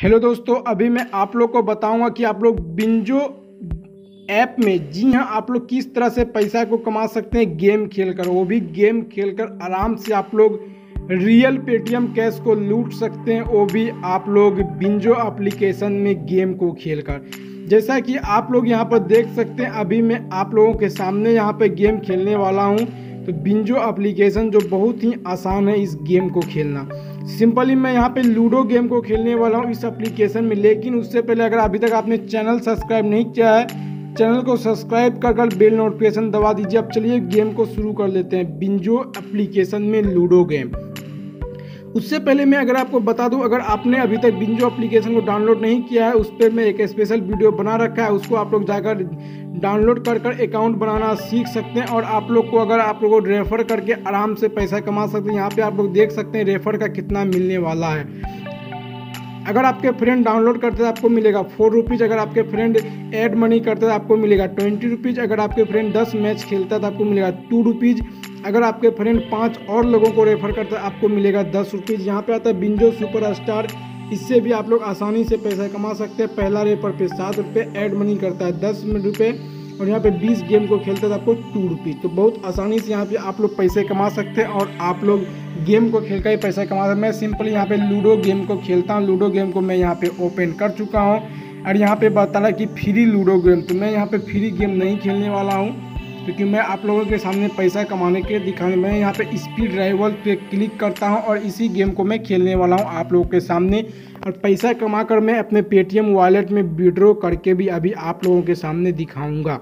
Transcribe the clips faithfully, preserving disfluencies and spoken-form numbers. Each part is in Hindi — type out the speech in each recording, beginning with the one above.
हेलो दोस्तों, अभी मैं आप लोग को बताऊंगा कि आप लोग बिंजो ऐप में, जी हाँ, आप लोग किस तरह से पैसा को कमा सकते हैं गेम खेलकर। वो भी गेम खेलकर आराम से आप लोग रियल पेटीएम कैश को लूट सकते हैं, वो भी आप लोग बिंजो एप्लीकेशन में गेम को खेलकर। जैसा कि आप लोग यहाँ पर देख सकते हैं, अभी मैं आप लोगों के सामने यहाँ पे गेम खेलने वाला हूँ। तो बिंजो एप्लीकेशन जो बहुत ही आसान है इस गेम को खेलना। सिंपली मैं यहाँ पे लूडो गेम को खेलने वाला हूँ इस एप्लीकेशन में। लेकिन उससे पहले अगर अभी तक आपने चैनल सब्सक्राइब नहीं किया है, चैनल को सब्सक्राइब कर कर बेल नोटिफिकेशन दबा दीजिए। अब चलिए गेम को शुरू कर लेते हैं, बिंजो एप्लीकेशन में लूडो गेम। उससे पहले मैं अगर आपको बता दूं, अगर आपने अभी तक बिंजो एप्लीकेशन को डाउनलोड नहीं किया है, उस पर मैं एक स्पेशल वीडियो बना रखा है, उसको आप लोग जाकर डाउनलोड कर कर अकाउंट बनाना सीख सकते हैं। और आप लोग को अगर आप लोगों को रेफर करके आराम से पैसा कमा सकते हैं। यहाँ पे आप लोग देख सकते हैं रेफर का कितना मिलने वाला है। अगर आपके फ्रेंड डाउनलोड करते हैं आपको मिलेगा फोर रुपीज़। अगर आपके फ्रेंड ऐड मनी करते हैं आपको मिलेगा ट्वेंटी रुपीज़। अगर आपके फ्रेंड दस मैच खेलता है तो आपको मिलेगा टू रुपीज़। अगर आपके फ्रेंड पाँच और लोगों को रेफर करता है आपको मिलेगा दस रुपीज़। यहाँ पे आता है बिंजो सुपर स्टार, इससे भी आप लोग आसानी से पैसा कमा सकते हैं। पहला रेफर पे सात रुपये, ऐड मनी करता है दस रुपये, और यहाँ पे बीस गेम को खेलता है तो आपको टू रुपीज़। तो बहुत आसानी से यहाँ पे आप लोग पैसे कमा सकते हैं और आप लोग गेम को खेल कर ही पैसा कमा सकते हैं। मैं सिंपली यहाँ पे लूडो गेम को खेलता हूँ। लूडो गेम को मैं यहाँ पे ओपन कर चुका हूँ और यहाँ पे बता रहा कि फ्री लूडो गेम। तो मैं यहाँ पे फ्री गेम नहीं खेलने वाला हूँ, क्योंकि मैं आप लोगों के सामने पैसा कमाने के दिखाने। मैं यहाँ पे स्पीड राइवल पे क्लिक करता हूँ और इसी गेम को मैं खेलने वाला हूँ आप लोगों के सामने। और पैसा कमा कर मैं अपने पेटीएम वॉलेट में विड्रॉ करके भी अभी आप लोगों के सामने दिखाऊंगा।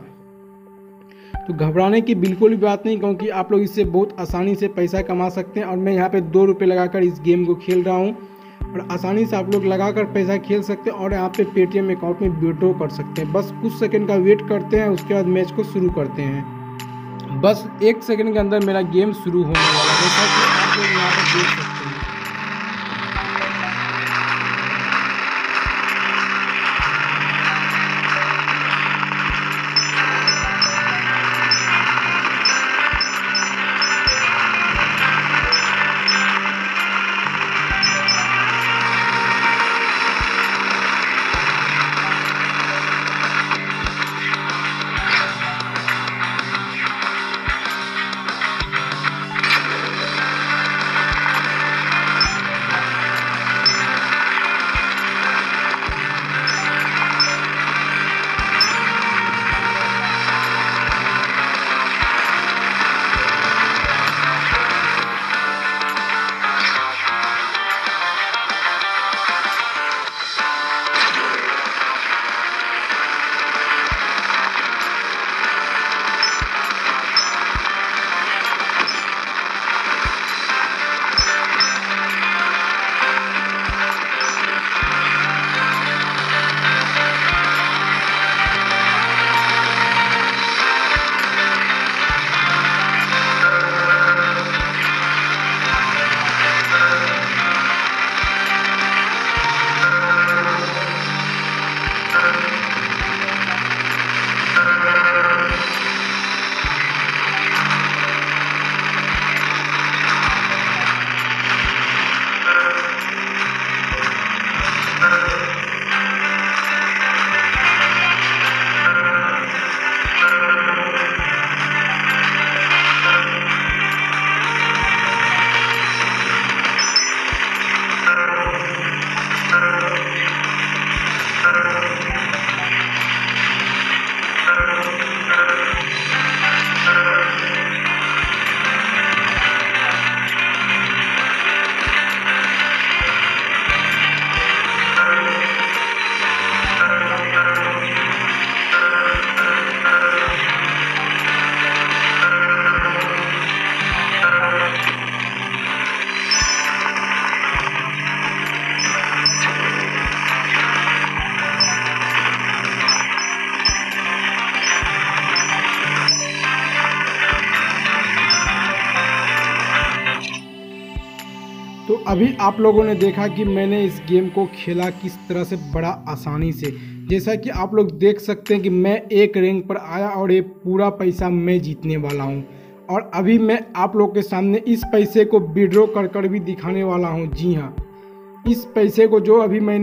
तो घबराने की बिल्कुल भी बात नहीं, क्योंकि आप लोग इससे बहुत आसानी से पैसा कमा सकते हैं। और मैं यहाँ पे दो रुपये लगाकर इस गेम को खेल रहा हूँ और आसानी से आप लोग लगाकर पैसा खेल सकते हैं और यहाँ पे पेटीएम अकाउंट में विड्रॉ कर सकते हैं। बस कुछ सेकंड का वेट करते हैं, उसके बाद मैच को शुरू करते हैं। बस एक सेकंड के अंदर मेरा गेम शुरू होने वाला है, जैसा कि आप लोग यहाँ पर देख सकते हैं। तो अभी आप लोगों ने देखा कि मैंने इस गेम को खेला किस तरह से बड़ा आसानी से। जैसा कि आप लोग देख सकते हैं कि मैं एक रैंक पर आया और ये पूरा पैसा मैं जीतने वाला हूँ। और अभी मैं आप लोग के सामने इस पैसे को विड्रॉ कर कर भी दिखाने वाला हूँ। जी हाँ, इस पैसे को जो अभी मैंने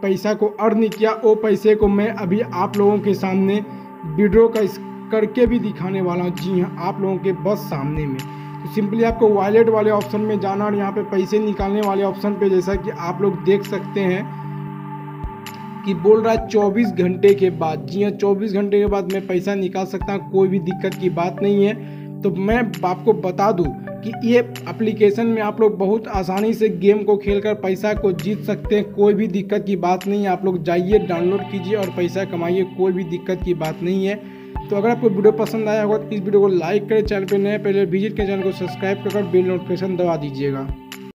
पैसा को अर्न किया, वो पैसे को मैं अभी आप लोगों के सामने वीडियो का करके भी दिखाने वाला हूँ। जी हाँ, आप लोगों के बस सामने में। तो सिंपली आपको वॉलेट वाले ऑप्शन में जाना और यहाँ पे पैसे निकालने वाले ऑप्शन पे जैसा कि आप लोग देख सकते हैं कि बोल रहा है चौबीस घंटे के बाद। जी हाँ, चौबीस घंटे के बाद मैं पैसा निकाल सकता हूँ, कोई भी दिक्कत की बात नहीं है। तो मैं आपको बता दूं कि ये एप्लीकेशन में आप लोग बहुत आसानी से गेम को खेलकर पैसा को जीत सकते हैं, कोई भी दिक्कत की बात नहीं है। आप लोग जाइए, डाउनलोड कीजिए और पैसा कमाइए, कोई भी दिक्कत की बात नहीं है। तो अगर आपको वीडियो पसंद आया होगा तो इस वीडियो को लाइक करें, चैनल पर नए पहले विजिट करें, चैनल को सब्सक्राइब कर बेल नोटिफिकेशन दबा दीजिएगा।